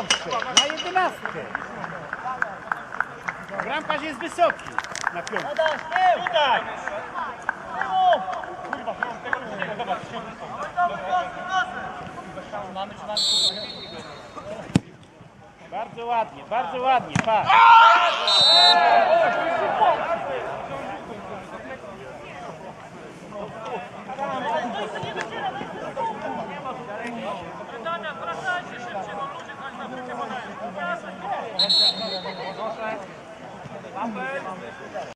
piątkę, na 11. Bramkarz jest wysoki na piątkę. Tutaj! Kurwa, tego ludzkiego, zobacz. Mamy czy mamy? Bardzo ładnie, patrz. Wracajcie szybciej, bo ludzie tak na wrócie podają.